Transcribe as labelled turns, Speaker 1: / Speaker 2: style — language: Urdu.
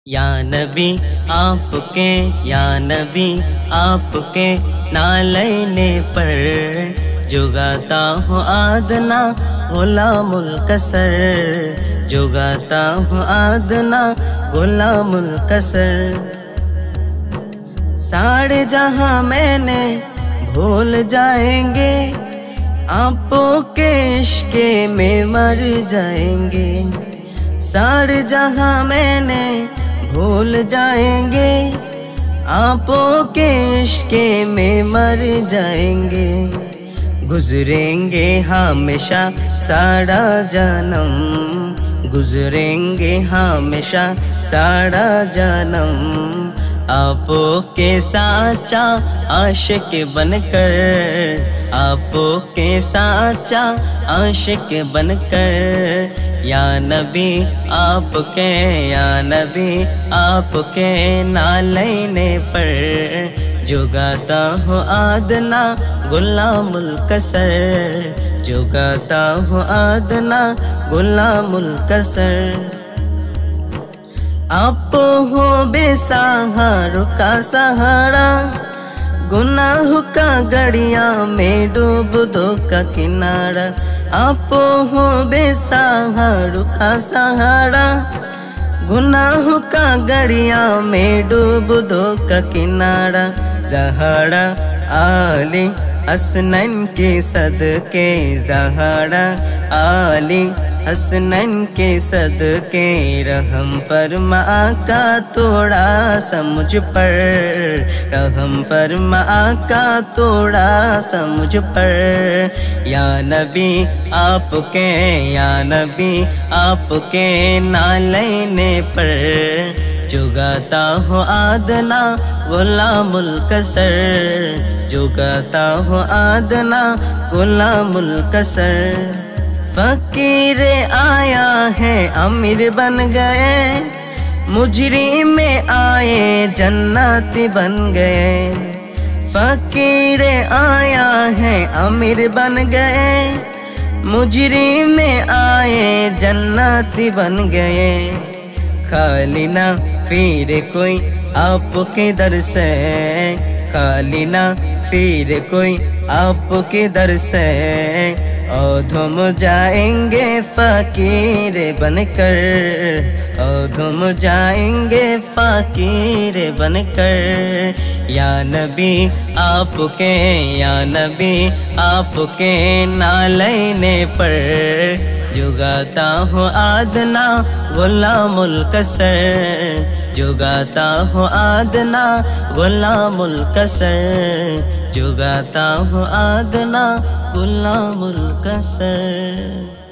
Speaker 1: یا نبی آپ کے، یا نبی آپ کے نالین پر جو گاتا ہوں آدنا غلام الکسر، جو گاتا ہوں آدنا غلام الکسر۔ ساڑھے جہاں میں نے بھول جائیں گے، آپ کے عشق میں مر جائیں گے۔ ساڑھے جہاں میں نے بھول جائیں گے، آپ کے عشق میں مر جائیں گے۔ گزریں گے ہمیشہ سارا جنم، گزریں گے ہمیشہ سارا جنم، آپ کے سچا عاشق بن کر، آپ کے سچا عاشق بن کر۔ یا نبی آپ کے، یا نبی آپ کے نالین پر جو گاتا ہوں آدنا غلام الکسر، جو گاتا ہوں آدنا غلام الکسر۔ آپ ہو بے سہاروں کا سہارا، گناہ کا گڑیا میں ڈوب دو کا کنارہ۔ آپ ہو بے سہاروں کا سہارا، گناہ کا گڑیا میں ڈوب دو کا کنارہ۔ زہرا علی حسنین کے صدقے، زہرا علی حسنین کے صدقے، رحم فرما آقا تھوڑا سا مجھ پر، رحم فرما آقا تھوڑا سا مجھ پر۔ یا نبی آپ کے، یا نبی آپ کے نالین پر جو گاتا ہوں آدنا غلام الکسر، جو گاتا ہوں آدنا غلام الکسر۔ فقیر آیا ہے امیر بن گئے، مجرم میں آئے جنتی بن گئے۔ فقیر آیا ہے امیر بن گئے، مجرم میں آئے جنتی بن گئے۔ خالی نہ پھر کوئی آپ کے در سے، خالی نہ پھر کوئی آپ کے در سے، ادھم جائیں گے فقیر بن کر، ادھم جائیں گے فقیر بن کر۔ یا نبی آپ کے، یا نبی آپ کے نالین پر جو گاتا ہوں آدنا غلام الکسر، جو گاتا ہوں آدنا غلام الکسر، جو گاتا ہوں آدنا غلام الکسر۔